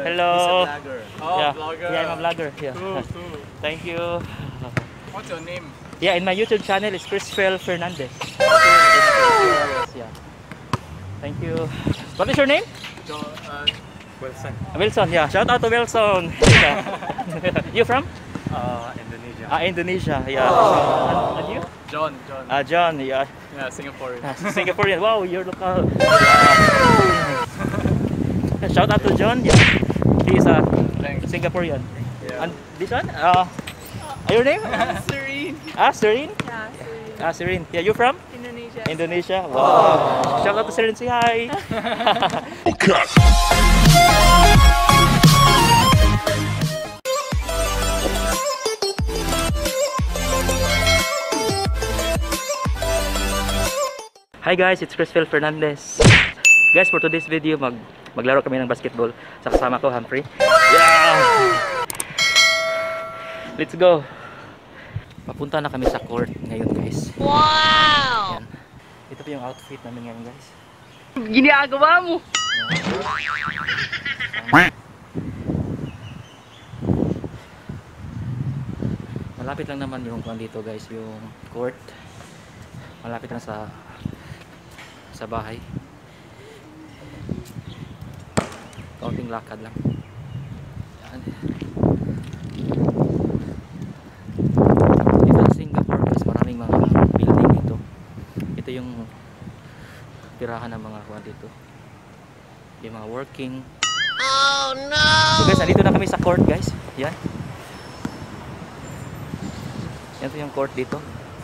Hello. He's a vlogger. Oh, Yeah. vlogger. Yeah, I'm a vlogger. Yeah. Cool, cool. Thank you. What's your name? Yeah, in my YouTube channel is Crisfel Fernandez. Yes, yeah. Thank you. What is your name? Wilson. Wilson. Yeah. Shout out to Wilson. Yeah. You from? Indonesia. Indonesia. Yeah. And you? John. John. Yeah. Yeah, Singaporean. Singaporean. Wow, you're local. Shout out to John. Yeah. He's a Thanks. Singaporean. Yeah. And this one? Your name? Serene. Serene? Yeah, Serene. Serene. Yeah, you from? Indonesia. Indonesia. Wow. Shout out to Serene. Say hi. Hi guys, it's Crisfel Fernandez. Guys, for today's video, maglaro kami ng basketball sa kasama ko, Humphrey. Yeah! Let's go! Papunta na kami sa court ngayon, guys. Wow! Yan. Ito po yung outfit namin ngayon, guys. Ginagawa mo! Malapit lang naman yung dito, guys, yung court. Malapit lang sa bahay. Kaunting lakad lang. Yan. Dito sa Singapore, guys, maraming mga building dito. Ito yung tirahan ng mga kuwan dito. Yung mga working. Oh no! So guys, nandito na kami sa court, guys. Yan. Yan po yung court dito.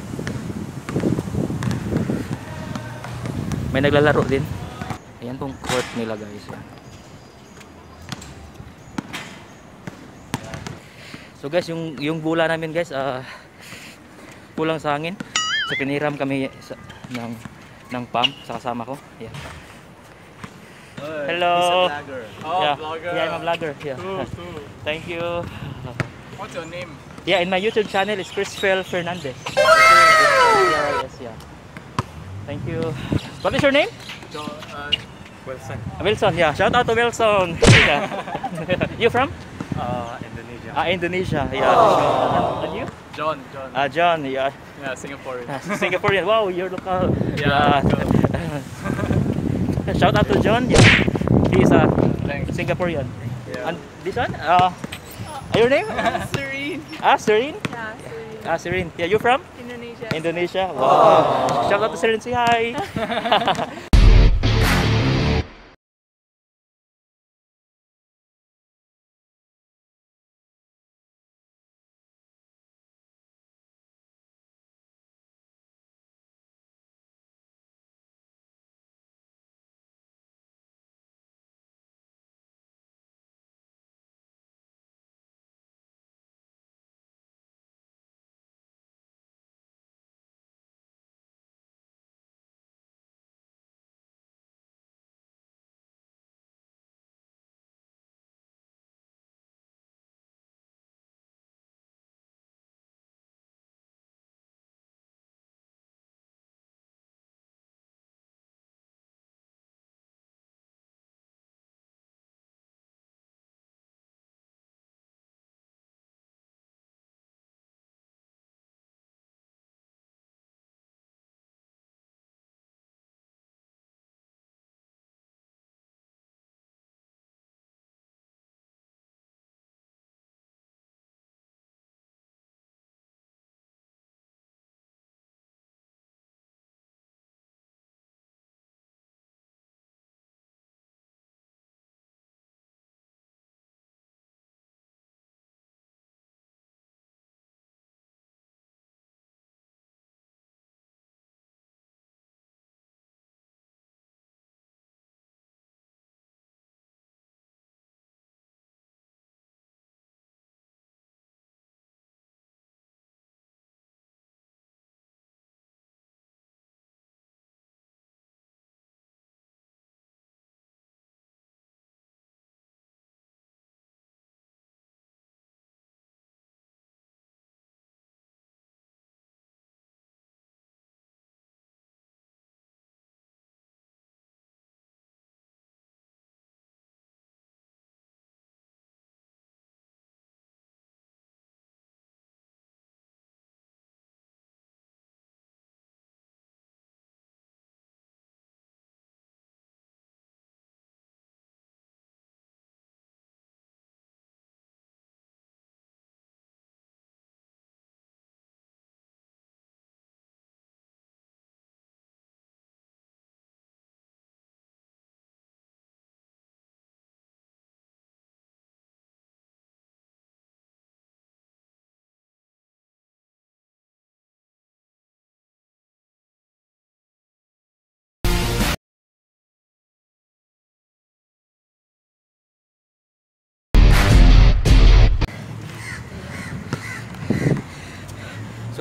May naglalaro din. Ayan pong court nila, guys. Yan. So guys, yung bula namin, guys, kulang sa hangin. So piniram kami ng pump sa kasama ko. Yan. Hello. He's a vlogger. Oh, Yeah. vlogger. Yeah, I'm a vlogger. Yeah. Cool, cool. Thank you. What's your name? Yeah, in my YouTube channel is Crisfel Fernandez. Yes, yeah. Thank you. What is your name? Wilson. Wilson. Yeah. Shout out to Wilson. Yeah. You from? Indonesia. Indonesia. Yeah. And you? John. John. Yeah. Yeah, Singaporean. Singaporean. Wow, you're local. Yeah, Shout out to John. Yeah. He's a Thanks. Singaporean. Yeah. And this one? Your name? Serene. Serene? Yeah, Serene. Serene. Yeah, you from? Indonesia. Indonesia. Wow. Shout out to Serene. Say hi.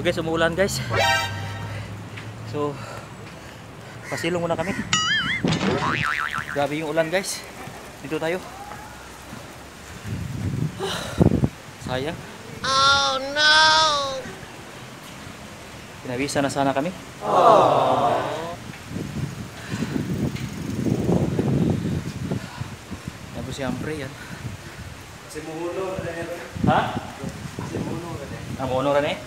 So guys, umuulan guys. So pasilong muna kami. Grabe yung ulan guys. Dito tayo. Sayang. Oh no! Pinabisa na sana kami. Yan po siyempre yan. Ha? Ang uno ka na eh?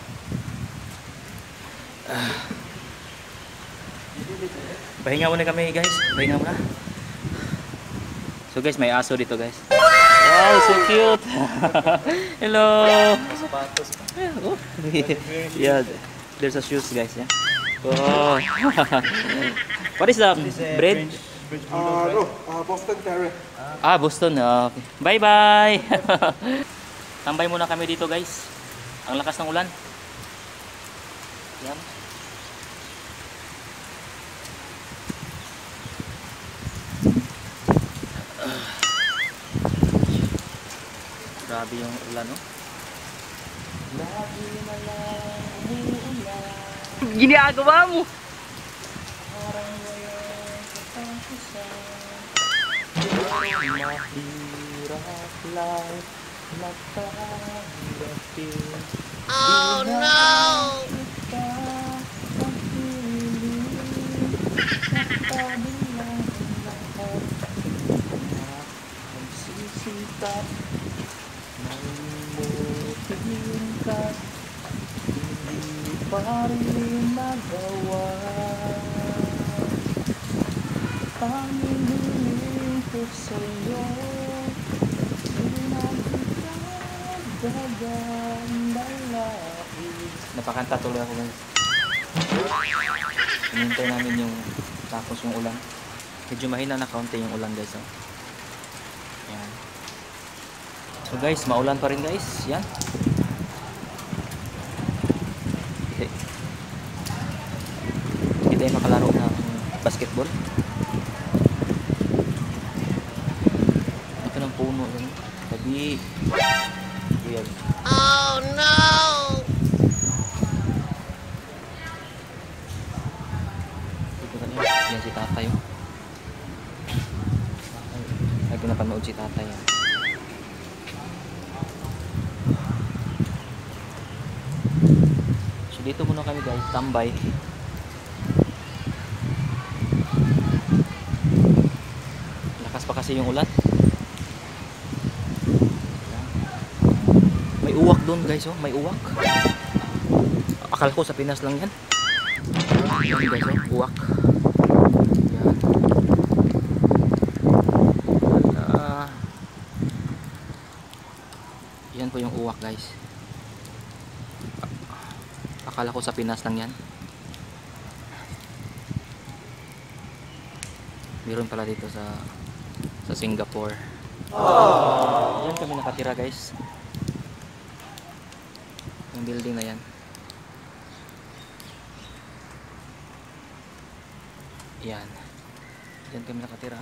Pahinga muna kami guys. Pahinga muna. So guys, may aso dito guys. Wow, so cute. Hello. Oh. Yeah, there's a shoes guys. Yeah. Oh. What is that? Bread? Boston Terrier. Ah, Boston. Okay. Bye-bye. Tambay muna kami dito guys. Ang lakas ng ulan. Yan. Grabe yung ulan, no? Ginagawa mo. Mahirap lang natanggapin. Oh no! Magsisikap Malimutihin ka Hindi pa rin nagawa Tanging hiling ko sa'yo Napakanta tuloy ako guys. Hinintay namin yung tapos yung ulan. Medyo mahina na kaunti yung ulan guys. Oh. Yan. So guys, maulan pa rin guys. Yan. Okay. Hindi tayo makalaro ng basketball. Ito ng puno yun. Tabi. Weird. Oh no! Yan si tatay. Ay, pinapanood si tatay yan. So dito muna kami guys, tambay. Lakas pa kasi yung ulan. May uwak doon guys, oh, may uwak. Akala ko sa Pinas lang yan. Yan guys, oh, uwak. Yan. Yan po yung uwak guys. Akala ko sa Pinas lang yan. Meron pala dito sa Singapore. Yan kami nakatira guys. Yung building na yan. Yan. Yan kami nakatira.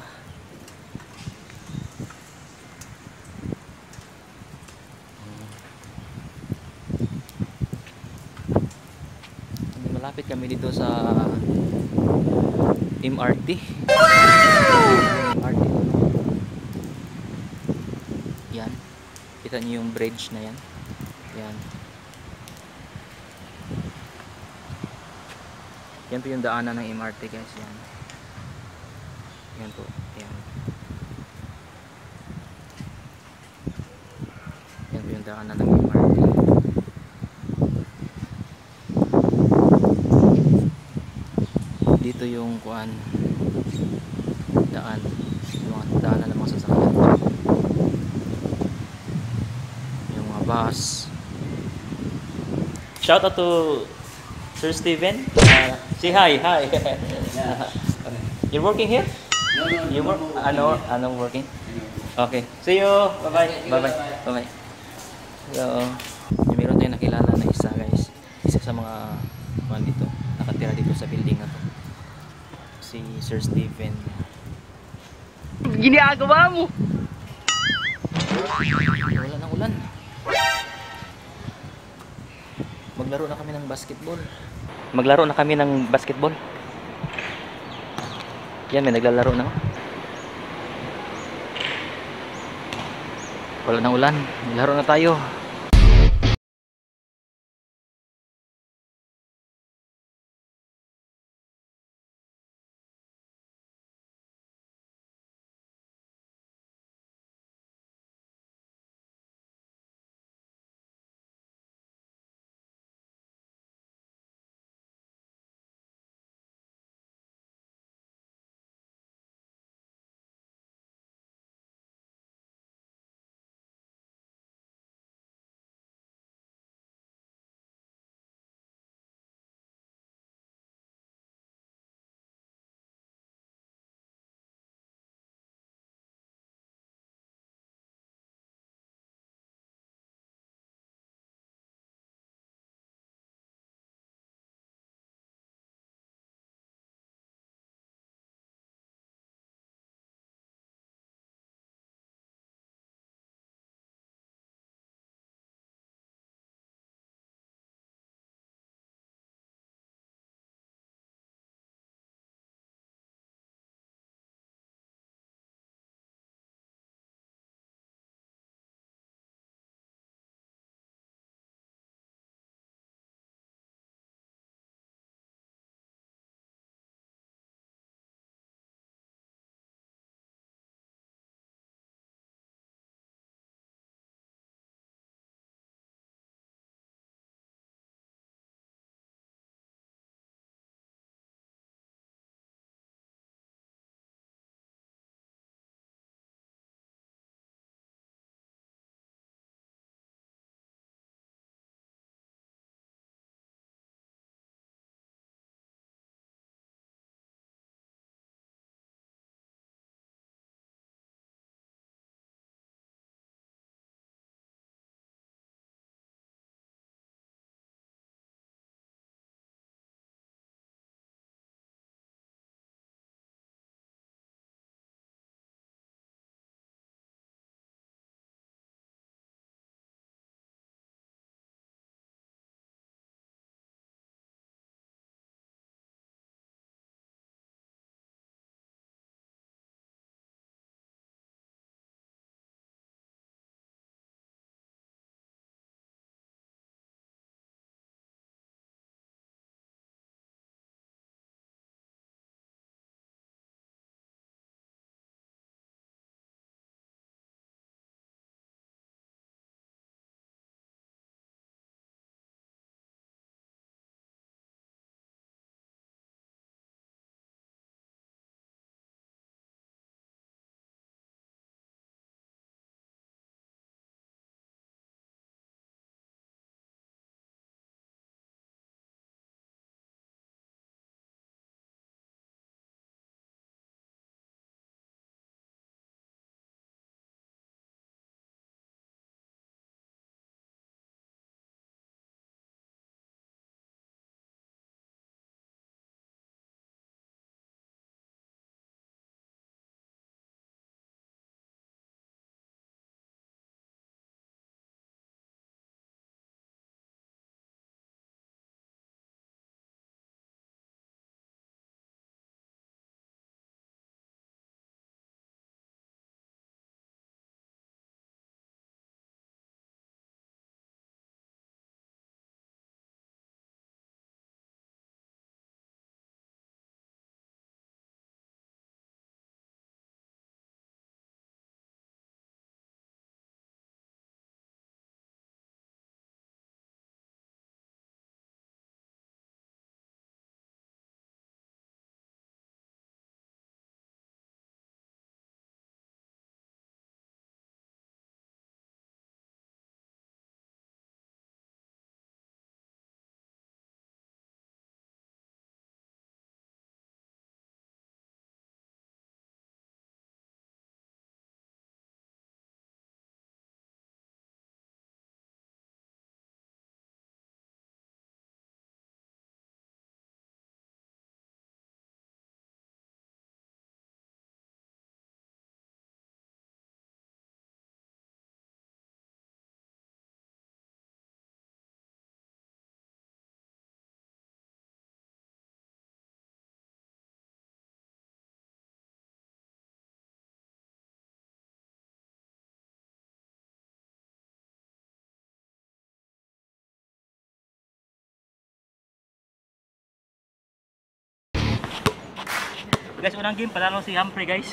Malapit kami dito sa MRT. MRT. Yan. Kita niyo yung bridge na yan. Yan. Yan po yung daanan ng MRT guys. Yan. Yan po. Yan. Yan po yung daanan ng MRT. Dito yung kuan daan. Yung mga daanan ng mga sasakyan. Yung mga bus. Shout out to Sir Steven. Say hi, hi. You're working here? No, You work? Anong working? Okay. See you. Bye-bye. Bye-bye. Bye-bye. So, meron tayong nakilala na isa guys. Isa sa mga kuan dito. Nakatira dito sa building na to. Si Sir Steven. Ginagawa mo. Wala ng ulan. maglaro na kami ng basketball. Maglaro na kami ng basketball. Yan, may naglalaro na. Wala nang ulan. Maglaro na tayo. Guys, unang game, panalo si Humphrey guys.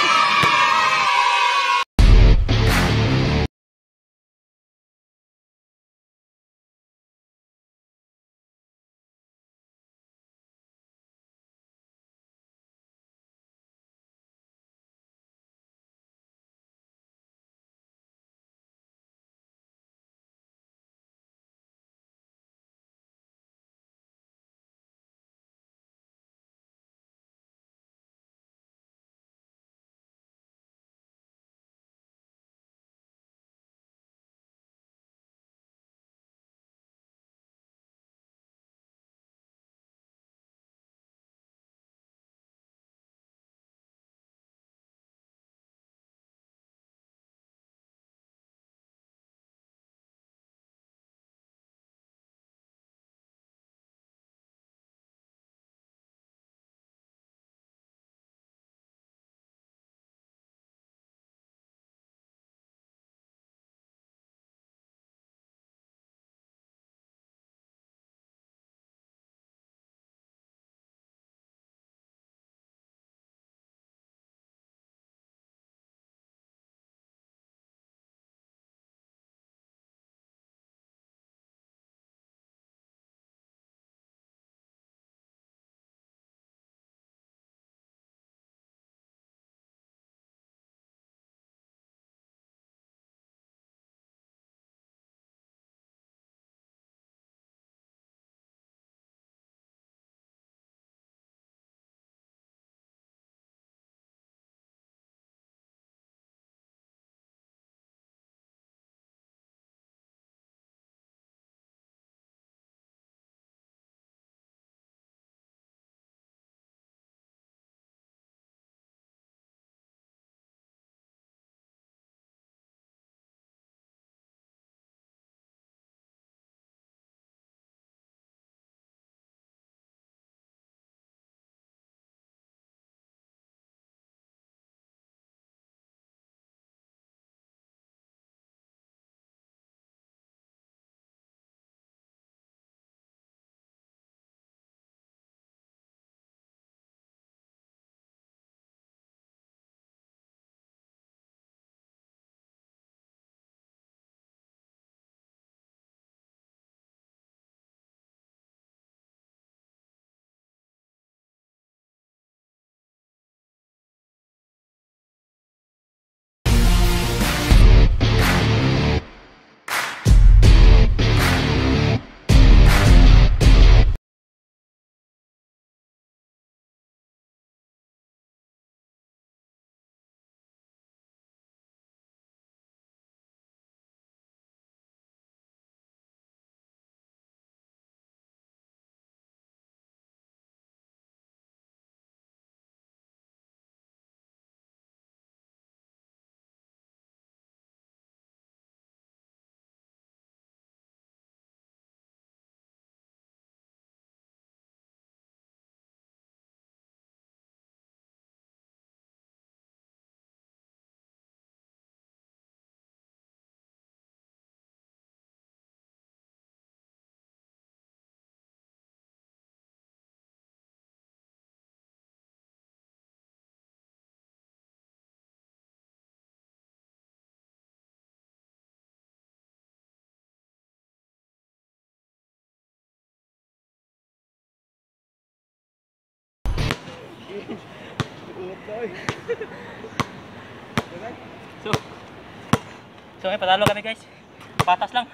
So ngayon patalo kami guys. Patas lang.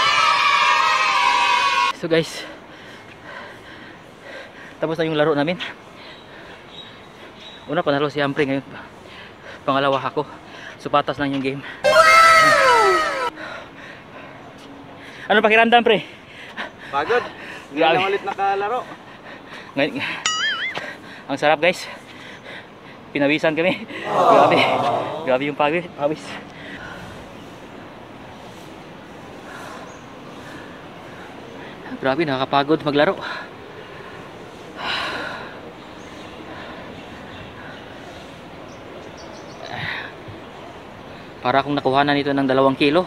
So guys, tapos na yung laro namin. Una panalo si Humphrey, ngayon pangalawa ako. So patas lang yung game. Ano pakiramdam pre? Pagod. Ngayon lang ulit nakalaro. Ngayon, ang sarap guys. Pinawisan kami. Grabe. Grabe yung pawis. Grabe, nakakapagod maglaro. Para akong nakuhanan nito ng 2 kilo.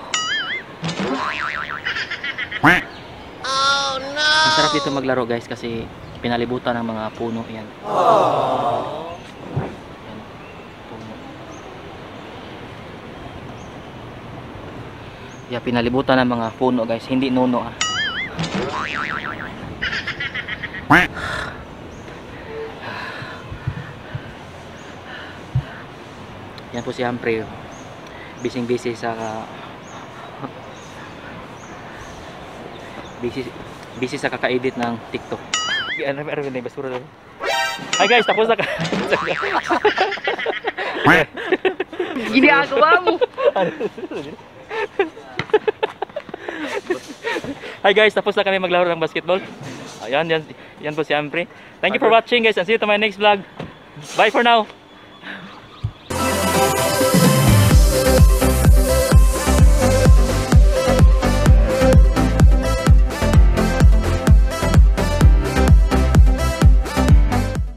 Oh no! Ang sarap dito maglaro guys kasi pinalibutan ng mga puno yan. Yeah, pinalibutan ng mga puno guys, hindi nuno ah. Yan po si Humphrey. Busy sa busy sa kaka-edit ng TikTok. Ano na basura daw. Hi guys, tapos na ka. Ginagawa mo. Hi guys, tapos na kami maglaro ng basketball. Ayan, yan po si Humphrey. Thank you for watching guys and see you to my next vlog. Bye for now.